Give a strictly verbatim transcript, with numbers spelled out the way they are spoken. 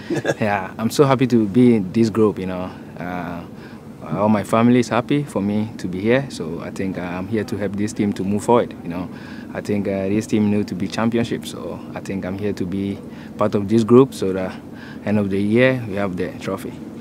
Yeah, I'm so happy to be in this group, you know. Uh, all my family is happy for me to be here, so I think uh, I'm here to help this team to move forward, you know. I think uh, this team needs to be championship, so I think I'm here to be part of this group so that end of the year we have the trophy.